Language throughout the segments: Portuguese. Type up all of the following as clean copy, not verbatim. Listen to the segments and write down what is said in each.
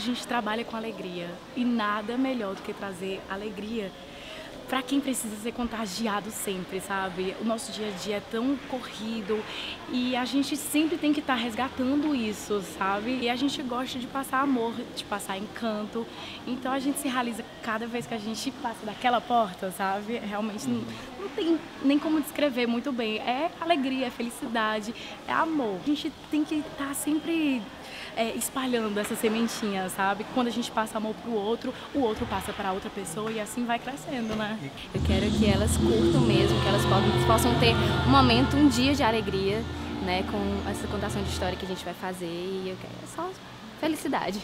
gente trabalha com alegria e nada melhor do que trazer alegria para quem precisa ser contagiado sempre, sabe? O nosso dia a dia é tão corrido e a gente sempre tem que estar resgatando isso, sabe? E a gente gosta de passar amor, de passar encanto, então a gente se realiza cada vez que a gente passa daquela porta, sabe? Realmente não tem nem como descrever muito bem. É alegria, é felicidade, é amor. A gente tem que estar sempre espalhando essa sementinha, sabe? Quando a gente passa amor pro outro, o outro passa para outra pessoa e assim vai crescendo, né? Eu quero que elas curtam mesmo, que elas possam ter um momento, um dia de alegria, né? Com essa contação de história que a gente vai fazer e eu quero só felicidade.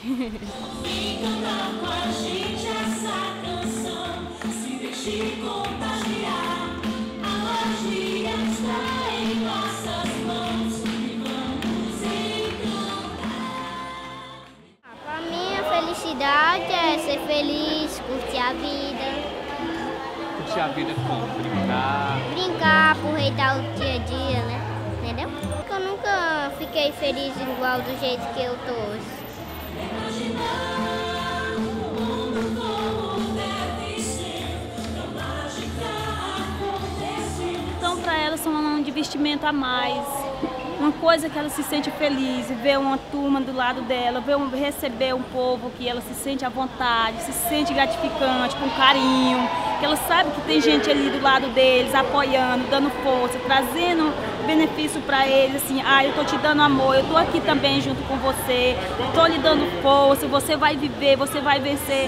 Felicidade é ser feliz, curtir a vida. Curtir a vida como? Brincar? Brincar, aproveitar o dia a dia, né? Entendeu? Porque eu nunca fiquei feliz igual do jeito que eu tô hoje. Então, para elas, são um divertimento a mais. Uma coisa que ela se sente feliz, ver uma turma do lado dela, receber um povo que ela se sente à vontade, se sente gratificante, com carinho, que ela sabe que tem gente ali do lado deles, apoiando, dando força, trazendo benefício para eles, assim, eu tô te dando amor, eu tô aqui também junto com você, tô lhe dando força, você vai viver, você vai vencer.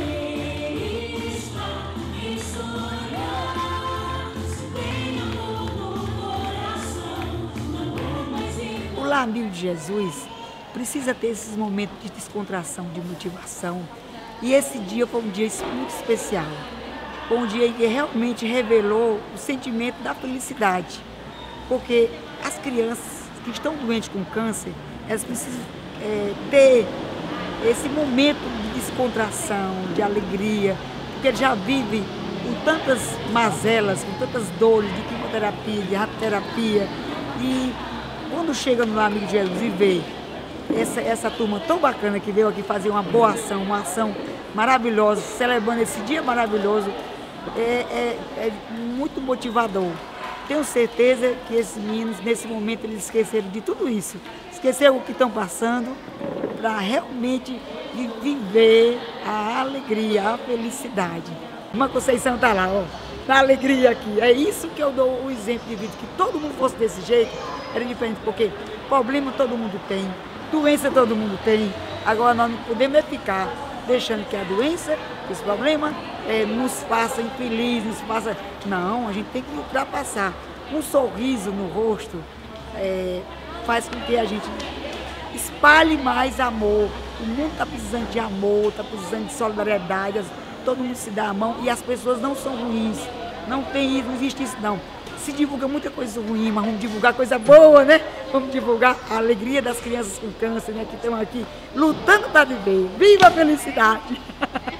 O Lar Amigo de Jesus precisa ter esses momentos de descontração, de motivação. E esse dia foi um dia muito especial. Foi um dia que realmente revelou o sentimento da felicidade. Porque as crianças que estão doentes com câncer, elas precisam ter esse momento de descontração, de alegria, porque eles já vivem com tantas mazelas, com tantas dores de quimioterapia, de radioterapia. E quando chega no Lar Amigo de Jesus e vê essa turma tão bacana que veio aqui fazer uma boa ação, uma ação maravilhosa, celebrando esse dia maravilhoso, é muito motivador. Tenho certeza que esses meninos, nesse momento, eles esqueceram de tudo isso. Esqueceram o que estão passando para realmente viver a alegria, a felicidade. Uma Conceição está lá, ó, na alegria aqui. É isso que eu dou o exemplo de vida, que todo mundo fosse desse jeito, era diferente, porque problema todo mundo tem, doença todo mundo tem. Agora nós não podemos ficar deixando que a doença, esse problema, nos faça infeliz, nos faça... Não, a gente tem que ultrapassar. Um sorriso no rosto faz com que a gente espalhe mais amor. O mundo está precisando de amor, está precisando de solidariedade, todo mundo se dá a mão e as pessoas não são ruins. Não existe isso não. Se divulga muita coisa ruim, mas vamos divulgar coisa boa, né? Vamos divulgar a alegria das crianças com câncer, né? Que estão aqui lutando para viver. Viva a felicidade!